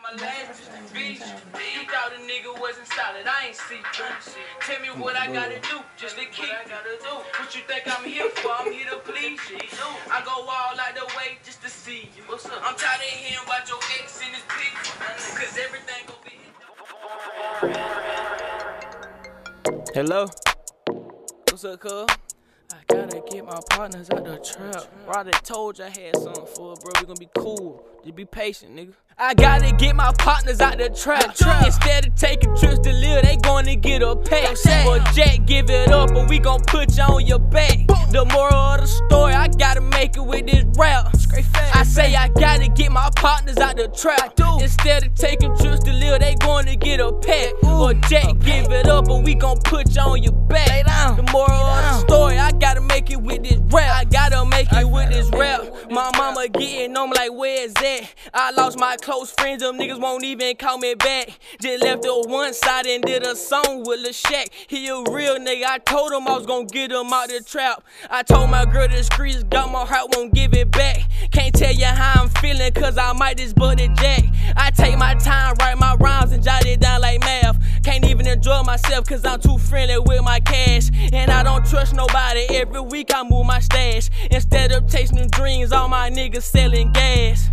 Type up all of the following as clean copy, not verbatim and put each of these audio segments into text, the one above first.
My last bitch, you thought a nigga wasn't solid, I ain't see through. Tell me what I gotta do, just to keep what you think I'm here for, I'm here to please you. I go all out the way just to see you. I'm tired of hearing about your ex in this picture, cause everything gon' be. Hello? What's up, cuz? I gotta get my partners out the trap. Roddy told you I had something for it, bro. We gonna be cool. Just be patient, nigga. I gotta get my partners out the trap. Instead of taking trips to live, they gonna get a pack. Or Jack, give it up, or we gon' put you on your back. The moral of the story, I gotta make it with this rap. I say I gotta get my partners out the trap. Instead of taking trips to live, they gonna get a pack. Or Jack, give it up, or we gon' put you on your back. The moral of the story, I gotta make it with this rap. I gotta make it with this rap. My mama getting on me like, where is that? I lost my close friends, them niggas won't even call me back. Just left on one side and did a song with Lil Shaq. He a real nigga, I told him I was gonna get him out the trap. I told my girl the streets got my heart, won't give it back. Can't tell you how I'm feeling, cause I might just butt it jack. I take my time, write my rhymes and jot it down like math. Can't even enjoy myself cause I'm too friendly with my cash. And I don't trust nobody, every week I move my stash. Instead of chasing them dreams, all my niggas selling gas.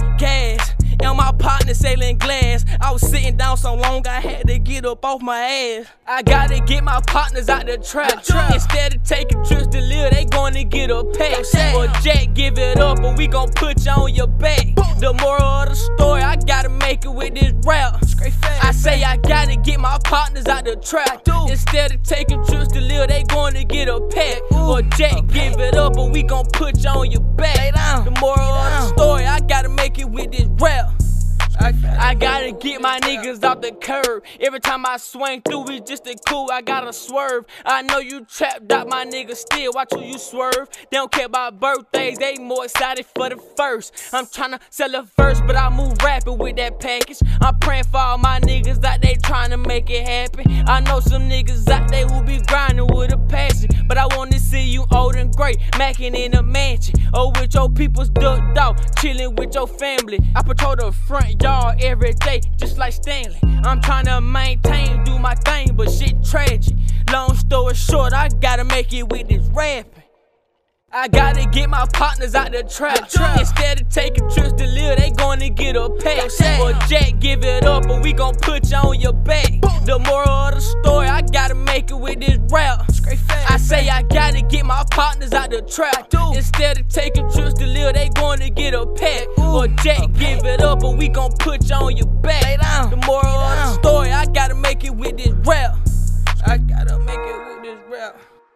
And my partner selling glass. I was sitting down so long I had to get up off my ass. I gotta get my partners out the trap. Instead of taking trips to live, they gonna get a pack. Or Jack, give it up, or we gon' put you on your back. The moral of the story, I gotta make it with this rap. I say I gotta get my partners out the trap. Instead of taking trips to live, they gonna get a pack. Or Jack, give it up, or we gon' put you on your back. The moral of the story, I gotta make it with this rap. I gotta get my niggas off the curb. Every time I swing through, it's just a cool, I gotta swerve. I know you trapped out, my niggas still watch who you swerve. They don't care about birthdays, they more excited for the first. I'm tryna sell a verse, but I move rapid with that package. I'm praying for all my niggas out there tryna make it happen. I know some niggas out there who be grinding with a passion, but I wanna see you old and great, macking in a mansion. Or with your people's ducked out, chilling with your family. I patrol the front yard every day, just like Stanley. I'm tryna maintain, do my thing, but shit tragic. Long story short, I gotta make it with this rapping. I gotta get my partners out the trap. Instead of taking trips to live, they gonna get a pack. Or Jack, give it up, or we gon' put you on your back. The moral of the story, I gotta make it with this rap. I say I gotta get my partners out the trap. Instead of taking trips to live, they gonna get a pack. Or Jack, give it up, or we gon' put you on your back. The moral of the story, I gotta make it with this rap. I gotta make it with this rap.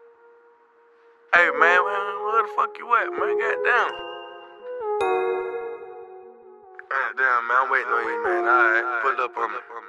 Hey man, where the fuck you at, man? Goddamn. Goddamn, man, I'm waiting on you, man. Alright, pull up on me.